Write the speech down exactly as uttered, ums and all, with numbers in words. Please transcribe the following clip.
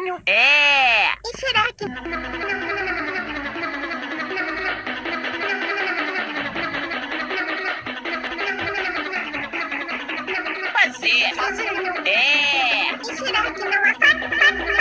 sozinho? É! E será que... Fazer! Sozinho? É! E será que não acaba?